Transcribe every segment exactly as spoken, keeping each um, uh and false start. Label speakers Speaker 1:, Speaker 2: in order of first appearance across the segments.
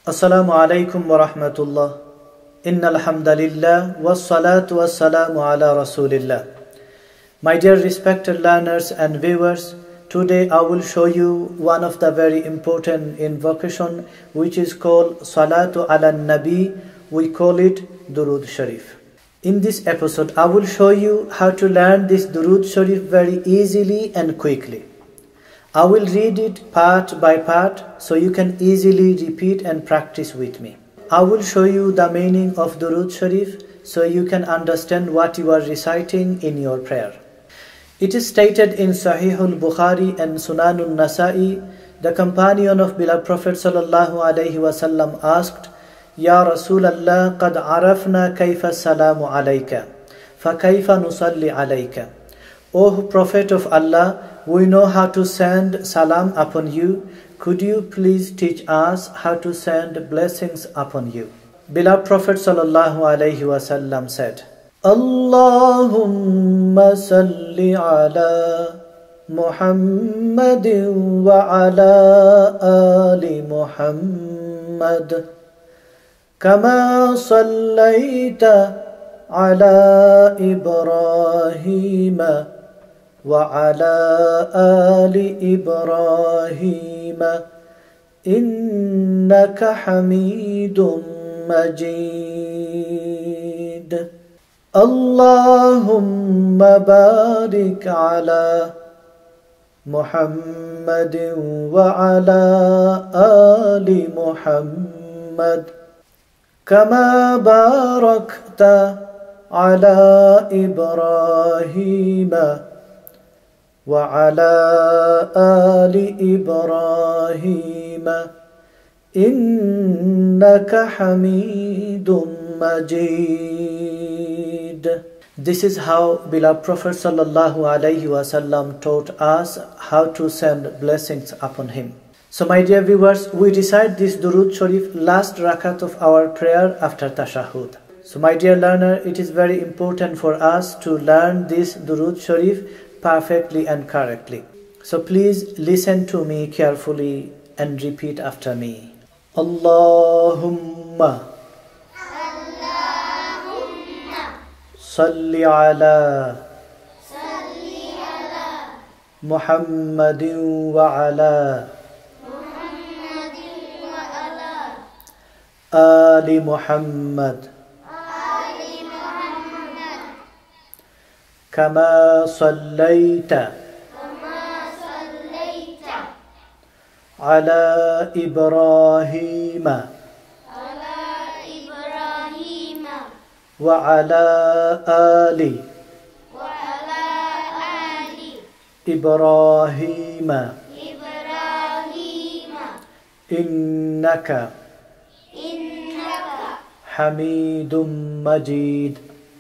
Speaker 1: Assalamu alaikum wa rahmatullah. Inna alhamdulillah wa salatu wa salamu ala rasulillah. My dear respected learners and viewers, today I will show you one of the very important invocation which is called Salatu ala Nabi. We call it Durood Sharif. In this episode, I will show you how to learn this Durood Sharif very easily and quickly. I will read it part by part so you can easily repeat and practice with me. I will show you the meaning of Durood Sharif so you can understand what you are reciting in your prayer. It is stated in Sahih al-Bukhari and Sunan al-Nasa'i. The companion of beloved Prophet sallallahu alaihi wasallam asked, Ya Rasulallah, qad arafna kayfa salamu alayka, fa kayfa nusalli alayka. O Prophet of Allah, we know how to send salam upon you. Could you please teach us how to send blessings upon you? Beloved Prophet sallallahu alaihi wasallam said, Allahumma salli ala Muhammadin wa ala ali Muhammad kama sallaita ala Ibrahim وعلى آل إبراهيم إنك حميد مجيد اللهم بارك على محمد وعلى آل محمد كما باركت على إبراهيم وعلى آل إبراهيم إنك حميد مجيد. This is how beloved Prophet sallallahu alaihi wasallam taught us how to send blessings upon him. So my dear viewers, we recite this Durood Sharif last rakat of our prayer after Tashahhud. So my dear learner, it is very important for us to learn this Durood Sharif perfectly and correctly. So please listen to me carefully and repeat after me. Allahumma Allahumma Salli ala Salli ala Muhammadin wa ala Muhammadin wa ala Ali Muhammad كما صليت كما صليت على إبراهيم على إبراهيم وعلى آل وعلى آل إبراهيم إبراهيم إنك إنك حميد مجيد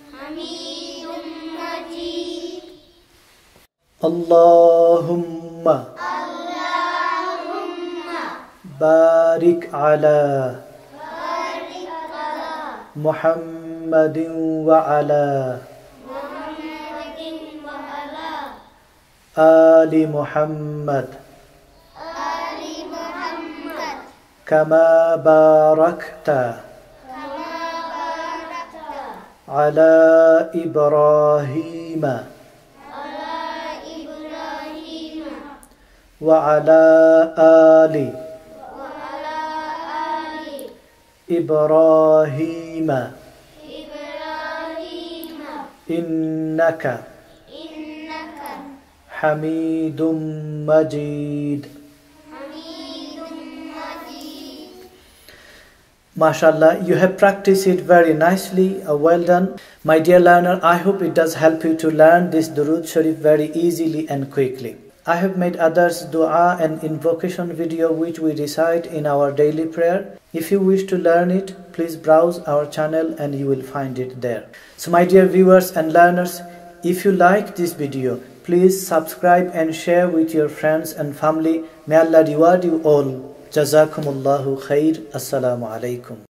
Speaker 1: اللهم اللهم بارك على بارك على محمد وعلى محمد وعلى آل محمد آل محمد كما باركت كما باركت على إبراهيم وعلى آل وعلى آل إبراهيم إبراهيم إنك إنك حميد مجيد حميد مجيد. MashaAllah, you have practiced it very nicely. Uh, well done. My dear learner, I hope it does help you to learn this Durood Sharif very easily and quickly. I have made others dua and invocation video which we recite in our daily prayer. If you wish to learn it, please browse our channel and you will find it there. So my dear viewers and learners, if you like this video, please subscribe and share with your friends and family. May Allah reward you all. Jazakumullahu khair. Assalamu alaikum.